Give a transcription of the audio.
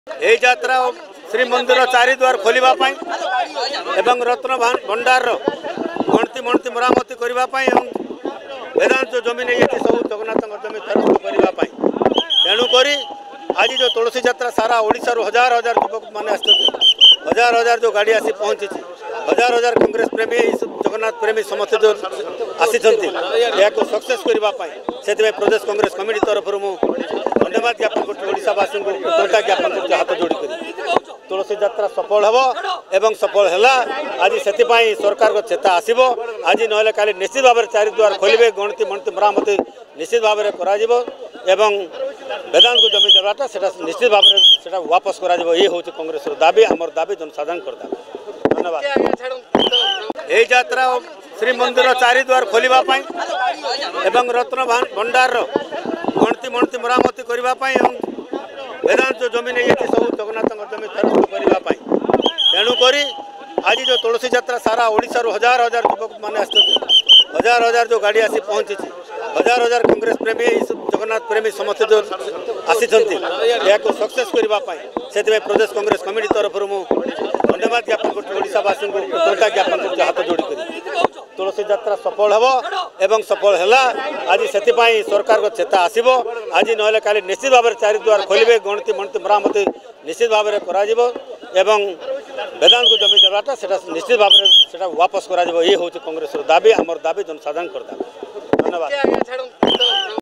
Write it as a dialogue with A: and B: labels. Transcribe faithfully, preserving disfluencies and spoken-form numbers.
A: यही यात्रा श्रीमंदिर चारिद्वार खोलिबा पाई एवं रत्न भंडार गणति मणति मरामती करने वेदांत जो जमीन है सब जगन्नाथ जमी फेरस्त करने तेणुक आज जो तुलसी यात्रा सारा ओडिशा हजार हजार युवक मैंने हजार हजार जो गाड़ी आसी पहुंची हजार हजार कांग्रेस प्रेमी जगन्नाथ प्रेमी समस्त जो आसी सक्सेस करने से प्रदेश कांग्रेस कमिटी तरफ धन्यवाद ज्ञापन करवासी को कृतज्ञता ज्ञापन कर हाथ जोड़ी कर तुलसी यात्रा सफल हम एवं सफल है आज से सरकार को चेता आसब आज ना काली निश्चित भाव में चारिद्वार खोलिए गणति मणति मरामती निश्चित भाव में एवं वेदांत को जमी देवाटा से निश्चित भाव में वापस करा ये हूँ कांग्रेस दाबी आम दाबी जनसाधारण कर दाबी धन्यवाद। यही यात्रा श्रीमंदिर चारिद्वार खोलिबा पाई एवं रत्न भंडार गणति मणति मरामती करने वेदांत जो जमीन है सब जगन्नाथ जमी फेरस्त करने तेणुक आज जो तुलसी यात्रा सारा ओडिशा हजार हजार युवक मैंने हजार हजार जो गाड़ी आसी पहुंची हजार हजार कांग्रेस प्रेमी जगन्नाथ प्रेमी समस्त जो आसी सक्सेस करने से प्रदेश कांग्रेस कमिटी तरफ धन्यवाद ज्ञापन करवासी को कृतज्ञता ज्ञापन कर हाथ जोड़ी कर तुलसी यात्रा सफल हम एवं सफल है आज से सरकार को चेता आसब आज ना काली निश्चित भाव में चारिद्वार खोलिए गणति मणति मरामती निश्चित भाव में एवं वेदांत को जमी देवाटा से निश्चित भाव में वापस करा ये हूँ कांग्रेस दाबी आम दाबी जनसाधारण कर दाबी धन्यवाद।